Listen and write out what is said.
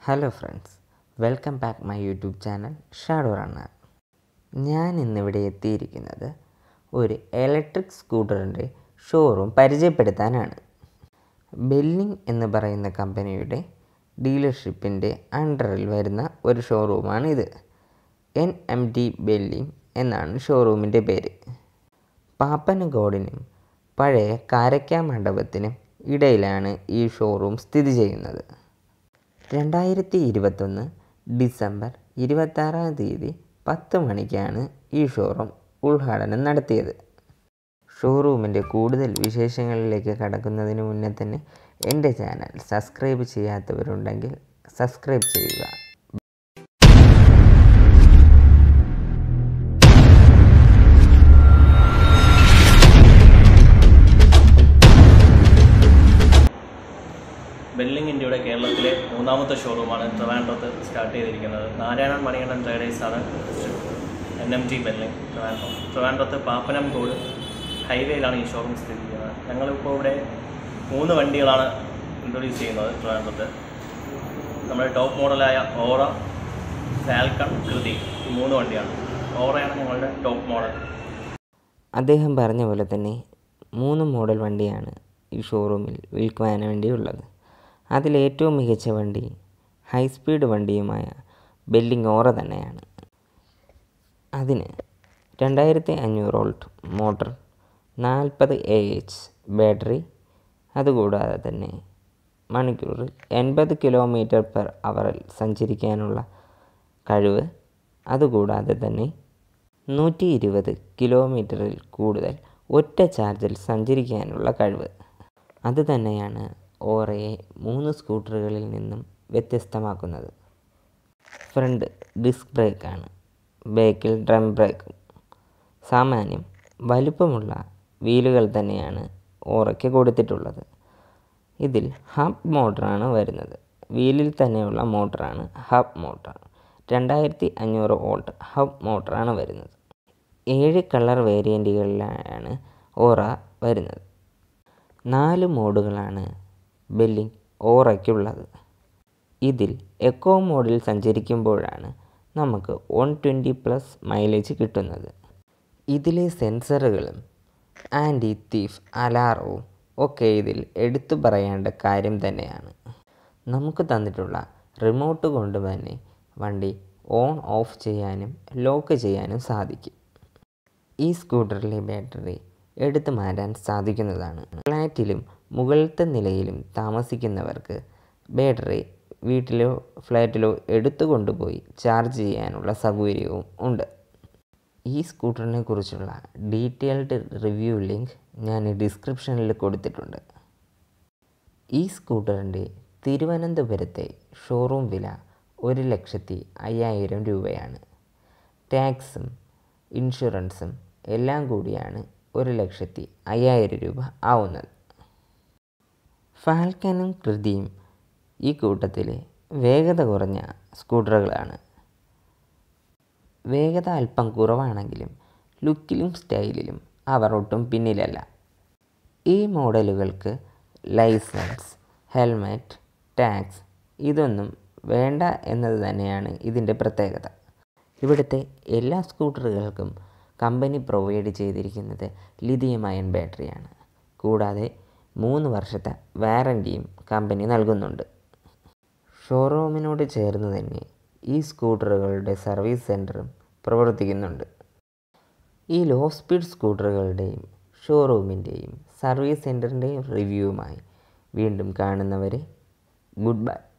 Hello friends, welcome back my YouTube channel shadow runner. ഞാൻ ഇന്നിവിടെ എത്തിയിരിക്കുന്നത് ഒരു ഇലക്ട്രിക് സ്കൂട്ടറിൻ്റെ ഷോറൂം പരിചയപ്പെടുത്താനാണ്. ബെല്ലിംഗ് എന്ന് പറയുന്ന കമ്പനിയുടെ ഡീലർഷിപ്പിൻ്റെ അണ്ടറിൽ വരുന്ന ഒരു ഷോറൂമാണിത്. NMD ബെല്ലിംഗ് എന്നാണ് ഷോറൂമിൻ്റെ പേര്. പാപ്പനംകോടിനും പഴയ കാരയ്ക്ക മണ്ഡപത്തിനും ഇടയിലാണ് ഈ ഷോറൂം സ്ഥിതി ചെയ്യുന്നത്. 2021 ഡിസംബർ 26 10 മണിക്കാണ് ഈ ഷോറൂം ഉദ്ഘാടനം നടത്തിയത്. ഷോറൂമിൻ്റെ കൂടുതൽ വിശേഷങ്ങളിലേക്ക് കടക്കുന്നതിന് മുന്നേ തന്നെ എൻ്റെ ചാനൽ സബ്സ്ക്രൈബ് ചെയ്യാത്തവരുണ്ടെങ്കിൽ സബ്സ്ക്രൈബ് ചെയ്യുക. ബെല്ലിംഗ് ഇന്ത്യയുടെ കേരളത്തിലെ മൂന്നാമത്തെ ഷോറൂമാണ് ട്രിവാൻഡ്രത്ത് സ്റ്റാർട്ട് ചെയ്തിരിക്കുന്നത്. നാരായണൻ മണികണ്ഠൻ ട്രേഡേഴ്സാണ് NMD ബെല്ലിംഗ് ട്രിവാൻഡ്രത്ത് പാപ്പനംകോട് ഹൈവേയിലാണ് ഈ ഷോറൂം സ്ഥിതി ചെയ്യുന്നത്. ഞങ്ങളിപ്പോൾ ഇവിടെ 3 വണ്ടികളാണ് ഇൻട്രൊഡ്യൂസ് ചെയ്യുന്നത് ട്രിവാൻഡ്രത്ത്. നമ്മുടെ ടോപ്പ് മോഡലായ ഓറ, ഫാൽക്കൺ, കൃതി, ഈ 3 വണ്ടിയാണ്. ഓറയാണ് ഞങ്ങളുടെ ടോപ്പ് മോഡൽ. അദ്ദേഹം പറഞ്ഞ പോലെ തന്നെ 3 മോഡൽ വണ്ടിയാണ് ഈ ഷോറൂമിൽ വിൽക്കുവാൻ വേണ്ടിയുള്ളത്. അതിലേറ്റവും മികച്ച വണ്ടി ഹൈ സ്പീഡ് വണ്ടിയുമായ ബെല്ലിംഗ് ഓറ തന്നെയാണ്. അതിന് 2500 വോൾട്ട് മോട്ടർ, 40 AH ബാറ്ററി, അതുകൂടാതെ തന്നെ മണിക്കൂറിൽ 80 km/h സഞ്ചരിക്കാനുള്ള കഴിവ്, അതുകൂടാതെ തന്നെ 120 കിലോമീറ്ററിൽ കൂടുതൽ ഒറ്റ ചാർജിൽ സഞ്ചരിക്കാനുള്ള കഴിവ്. അതുതന്നെയാണ് ഓറയെ 3 സ്കൂട്ടറുകളിൽ നിന്നും വ്യത്യസ്തമാക്കുന്നത്. ഫ്രണ്ട് ഡിസ്ക് ബ്രേക്കാണ്, ബാക്കിൽ ഡ്രം ബ്രേക്കും. സാമാന്യം വലുപ്പമുള്ള വീലുകൾ തന്നെയാണ് ഓറയ്ക്ക് കൊടുത്തിട്ടുള്ളത്. ഇതിൽ ഹബ് മോട്ടറാണ് വരുന്നത്. വീലിൽ തന്നെയുള്ള മോട്ടറാണ് ഹബ് മോട്ടർ. 2500 വോൾട്ട് ഹബ് മോട്ടറാണ് വരുന്നത്. 7 കളർ വേരിയൻറ്റുകളിലാണ് ഓറ വരുന്നത്. 4 മോഡുകളാണ് ബെല്ലിംഗ് ഓറയ്ക്കുള്ളത്. ഇതിൽ എക്കോ മോഡിൽ സഞ്ചരിക്കുമ്പോഴാണ് നമുക്ക് 120+ മൈലേജ് കിട്ടുന്നത്. ഇതിലെ സെൻസറുകളും ആൻറ്റി തീഫ് അലാറവും ഒക്കെ ഇതിൽ എടുത്തു പറയേണ്ട കാര്യം തന്നെയാണ്. നമുക്ക് തന്നിട്ടുള്ള റിമോട്ട് കൊണ്ട് തന്നെ വണ്ടി ഓൺ ഓഫ് ചെയ്യാനും ലോക്ക് ചെയ്യാനും സാധിക്കും. ഈ സ്കൂട്ടറിലെ ബാറ്ററി എടുത്തു മാറ്റാൻ സാധിക്കുന്നതാണ്. ഫ്ലാറ്റിലും മുകളിലത്തെ നിലയിലും താമസിക്കുന്നവർക്ക് ബാറ്ററി വീട്ടിലോ ഫ്ലാറ്റിലോ എടുത്തു കൊണ്ടുപോയി ചാർജ് ചെയ്യാനുള്ള സൗകര്യവും ഉണ്ട്. ഈ സ്കൂട്ടറിനെ കുറിച്ചുള്ള ഡീറ്റെയിൽഡ് റിവ്യൂ ലിങ്ക് ഞാൻ ഡിസ്ക്രിപ്ഷനിൽ കൊടുത്തിട്ടുണ്ട്. ഈ സ്കൂട്ടറിൻ്റെ തിരുവനന്തപുരത്തെ ഷോറൂം വില 1,05,000 രൂപയാണ്. ടാക്സും ഇൻഷുറൻസും എല്ലാം കൂടിയാണ് 1,05,000 രൂപ ആവുന്നത്. ഫാൽക്കനും കൃതിയും ഈ കൂട്ടത്തിലെ വേഗത കുറഞ്ഞ സ്കൂട്ടറുകളാണ്. വേഗത അല്പം കുറവാണെങ്കിലും ലുക്കിലും സ്റ്റൈലിലും അവർ ഒട്ടും പിന്നിലല്ല. ഈ മോഡലുകൾക്ക് ലൈസൻസ്, ഹെൽമെറ്റ്, ടാക്സ് ഇതൊന്നും വേണ്ട എന്നത് തന്നെയാണ് ഇതിൻ്റെ പ്രത്യേകത. ഇവിടുത്തെ എല്ലാ സ്കൂട്ടറുകൾക്കും കമ്പനി പ്രൊവൈഡ് ചെയ്തിരിക്കുന്നത് ലിഥിയം അയൺ ബാറ്ററിയാണ്. കൂടാതെ 3 വർഷത്തെ വാറൻറ്റിയും കമ്പനി നൽകുന്നുണ്ട്. ഷോറൂമിനോട് ചേർന്ന് തന്നെ ഈ സ്കൂട്ടറുകളുടെ സർവീസ് സെൻറ്ററും പ്രവർത്തിക്കുന്നുണ്ട്. ഈ ലോ സ്പീഡ് സ്കൂട്ടറുകളുടെയും ഷോറൂമിൻ്റെയും സർവീസ് സെൻറ്ററിൻ്റെയും റിവ്യൂവുമായി വീണ്ടും കാണുന്നവരെ ഗുഡ് ബൈ.